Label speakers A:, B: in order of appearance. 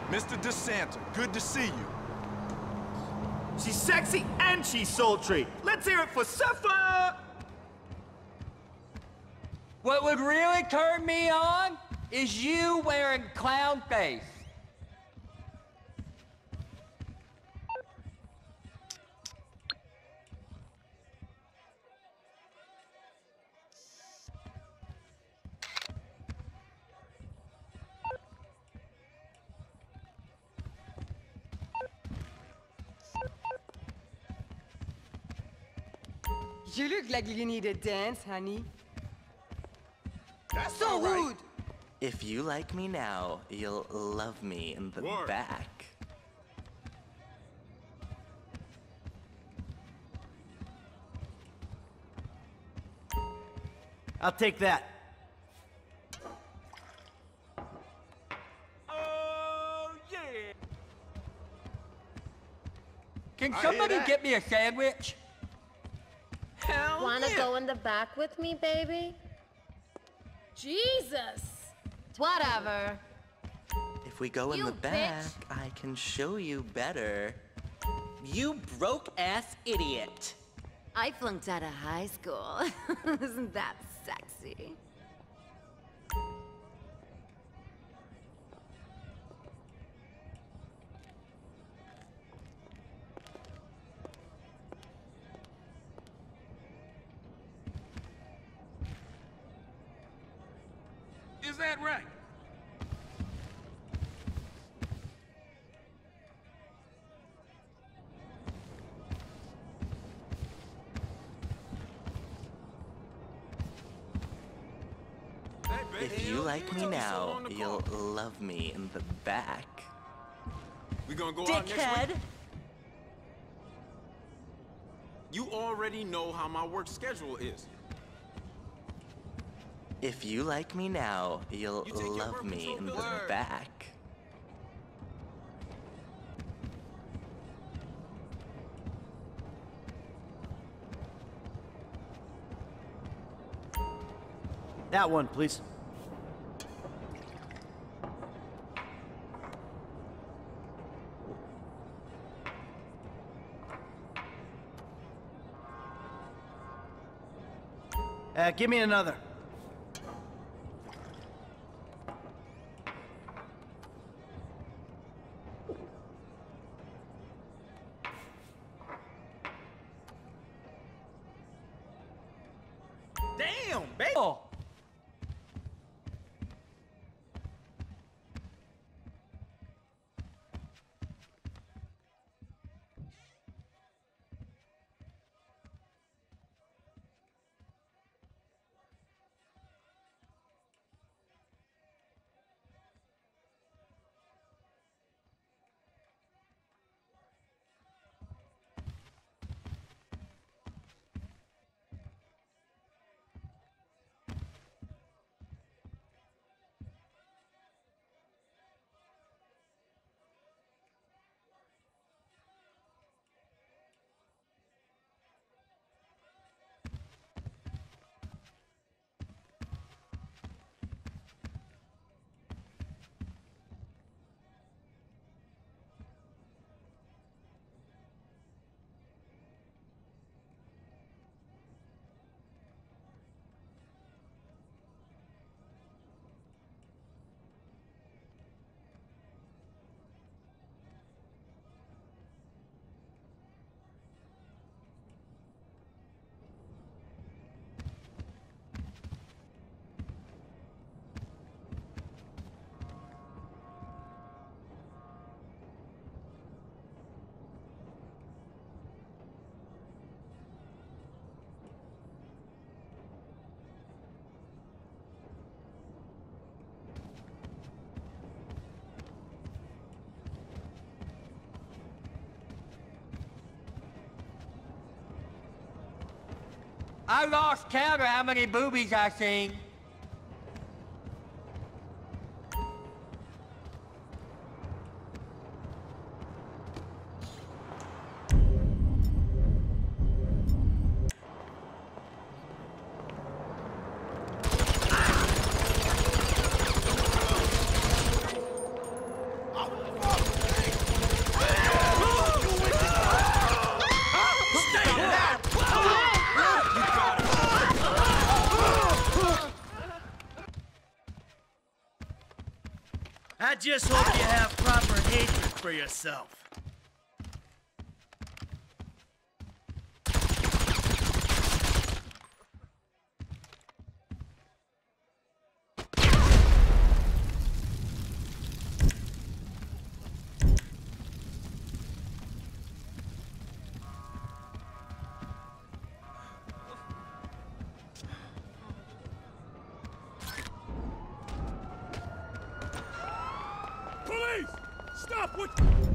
A: Mr. DeSanta, good to see you.
B: She's sexy and she's sultry. Let's hear it for Sappho!
C: What would really turn me on is you wearing clown face.
D: You look like you need a dance, honey.
A: That's
D: So
A: all right.
D: rude!
E: If you like me now, you'll love me in the
A: Word.
E: back.
B: I'll take that.
A: Oh, yeah.
C: Can
A: I hear
C: somebody
A: that.
C: get me a sandwich?
A: Hell
F: Wanna
A: yeah.
F: go in the back with me, baby?
G: Jesus!
F: Whatever.
E: If we go in
F: You
E: the back,
F: bitch.
E: I can show you better. You broke-ass idiot.
F: I flunked out of high school. Isn't that sexy?
A: Is that right? Hey, baby,
E: If you like me
A: told me so
E: now,
A: on the
E: you'll
A: call.
E: love me in the back.
A: We gonna go out next
E: Dickhead!
A: week? You already know how my work schedule is.
E: If you like me now, you'll
A: You take your
E: love
A: birth
E: me
A: control
E: in the
A: pills? Word.
E: back.
B: That one, please. Give me another.
A: Damn, baby.
C: Oh, I lost count of how many boobies I seen.
G: I just hope you have proper hatred for yourself.
H: Police! Stop! What?